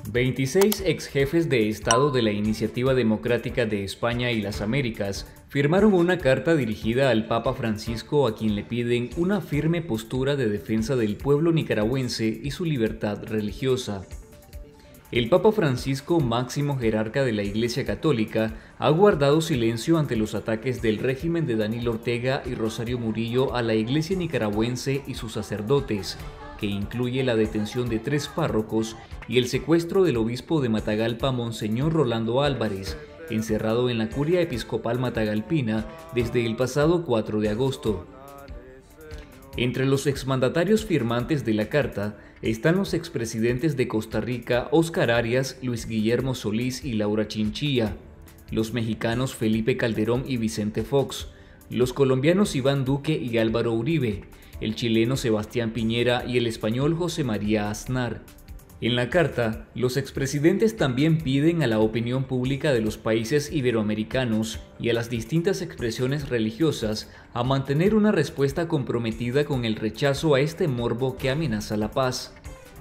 26 ex jefes de Estado de la Iniciativa Democrática de España y las Américas firmaron una carta dirigida al Papa Francisco a quien le piden una firme postura de defensa del pueblo nicaragüense y su libertad religiosa. El Papa Francisco, máximo jerarca de la Iglesia Católica, ha guardado silencio ante los ataques del régimen de Daniel Ortega y Rosario Murillo a la Iglesia nicaragüense y sus sacerdotes, que incluye la detención de 3 párrocos y el secuestro del obispo de Matagalpa, Monseñor Rolando Álvarez, encerrado en la Curia Episcopal Matagalpina desde el pasado 4 de agosto. Entre los exmandatarios firmantes de la carta están los expresidentes de Costa Rica, Óscar Arias, Luis Guillermo Solís y Laura Chinchilla, los mexicanos Felipe Calderón y Vicente Fox, los colombianos Iván Duque y Álvaro Uribe, el chileno Sebastián Piñera y el español José María Aznar. En la carta, los expresidentes también piden a la opinión pública de los países iberoamericanos y a las distintas expresiones religiosas a mantener una respuesta comprometida con el rechazo a este morbo que amenaza la paz.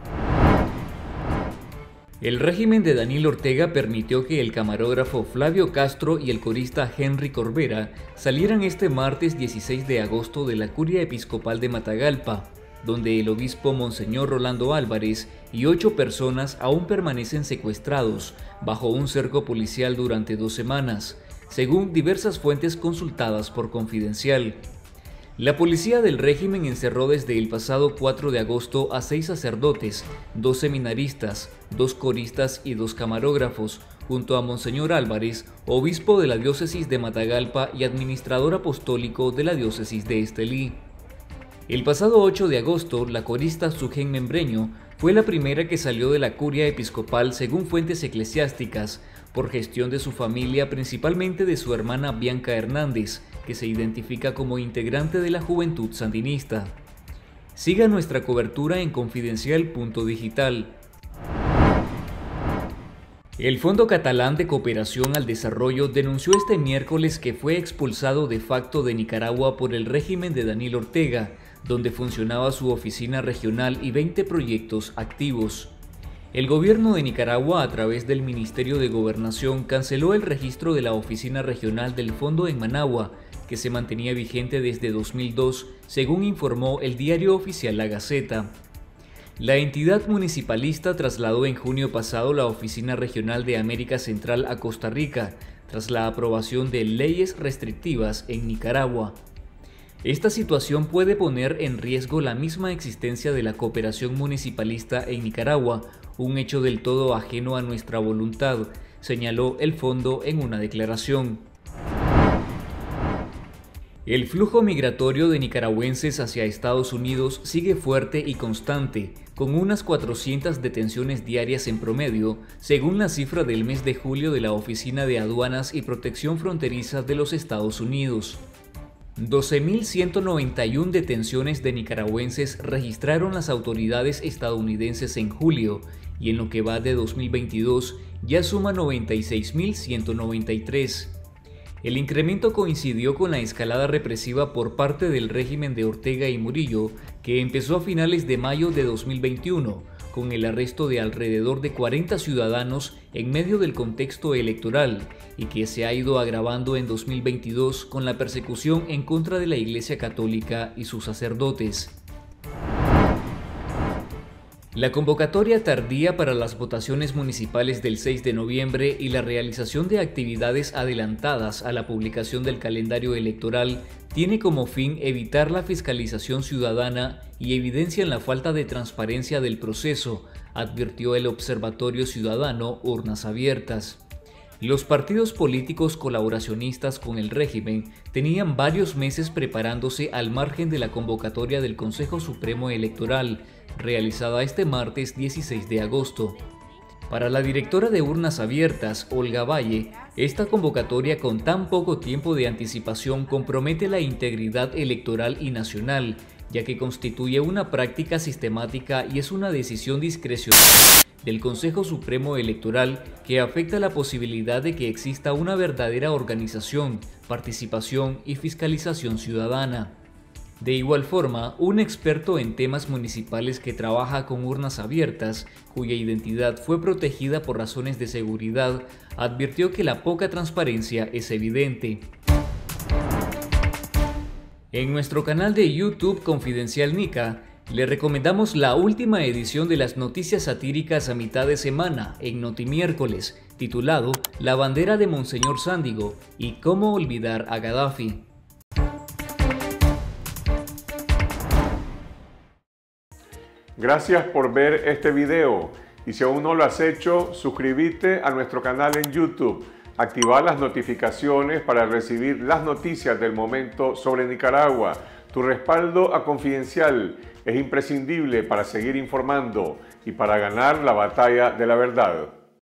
El régimen de Daniel Ortega permitió que el camarógrafo Flavio Castro y el corista Henry Corbera salieran este martes 16 de agosto de la Curia Episcopal de Matagalpa, donde el obispo Monseñor Rolando Álvarez y 8 personas aún permanecen secuestrados bajo un cerco policial durante 2 semanas, según diversas fuentes consultadas por Confidencial. La policía del régimen encerró desde el pasado 4 de agosto a 6 sacerdotes, 2 seminaristas, 2 coristas y 2 camarógrafos, junto a Monseñor Álvarez, obispo de la diócesis de Matagalpa y administrador apostólico de la diócesis de Estelí. El pasado 8 de agosto, la corista Sugen Membreño fue la primera que salió de la curia episcopal según fuentes eclesiásticas, por gestión de su familia, principalmente de su hermana Bianca Hernández, que se identifica como integrante de la Juventud Sandinista. Siga nuestra cobertura en confidencial.digital. El Fondo Catalán de Cooperación al Desarrollo denunció este miércoles que fue expulsado de facto de Nicaragua por el régimen de Daniel Ortega, donde funcionaba su oficina regional y 20 proyectos activos. El gobierno de Nicaragua, a través del Ministerio de Gobernación, canceló el registro de la oficina regional del fondo en Managua, que se mantenía vigente desde 2002, según informó el diario oficial La Gaceta. La entidad municipalista trasladó en junio pasado la oficina regional de América Central a Costa Rica, tras la aprobación de leyes restrictivas en Nicaragua. Esta situación puede poner en riesgo la misma existencia de la cooperación municipalista en Nicaragua, un hecho del todo ajeno a nuestra voluntad, señaló el fondo en una declaración. El flujo migratorio de nicaragüenses hacia Estados Unidos sigue fuerte y constante, con unas 400 detenciones diarias en promedio, según la cifra del mes de julio de la Oficina de Aduanas y Protección Fronteriza de los Estados Unidos. 12.191 detenciones de nicaragüenses registraron las autoridades estadounidenses en julio, y en lo que va de 2022 ya suma 96.193. El incremento coincidió con la escalada represiva por parte del régimen de Ortega y Murillo, que empezó a finales de mayo de 2021, con el arresto de alrededor de 40 ciudadanos en medio del contexto electoral, y que se ha ido agravando en 2022 con la persecución en contra de la Iglesia Católica y sus sacerdotes. La convocatoria tardía para las votaciones municipales del 6 de noviembre y la realización de actividades adelantadas a la publicación del calendario electoral tiene como fin evitar la fiscalización ciudadana y evidencian la falta de transparencia del proceso, advirtió el Observatorio Ciudadano Urnas Abiertas. Los partidos políticos colaboracionistas con el régimen tenían varios meses preparándose al margen de la convocatoria del Consejo Supremo Electoral, realizada este martes 16 de agosto. Para la directora de Urnas Abiertas, Olga Valle, esta convocatoria con tan poco tiempo de anticipación compromete la integridad electoral y nacional, ya que constituye una práctica sistemática y es una decisión discrecional del Consejo Supremo Electoral que afecta la posibilidad de que exista una verdadera organización, participación y fiscalización ciudadana. De igual forma, un experto en temas municipales que trabaja con urnas abiertas, cuya identidad fue protegida por razones de seguridad, advirtió que la poca transparencia es evidente. En nuestro canal de YouTube Confidencial Nica, le recomendamos la última edición de las noticias satíricas a mitad de semana en Notimiércoles, titulado La bandera de Monseñor Sándigo y cómo olvidar a Gaddafi. Gracias por ver este video y si aún no lo has hecho, suscríbete a nuestro canal en YouTube, activa las notificaciones para recibir las noticias del momento sobre Nicaragua. Tu respaldo a Confidencial es imprescindible para seguir informando y para ganar la batalla de la verdad.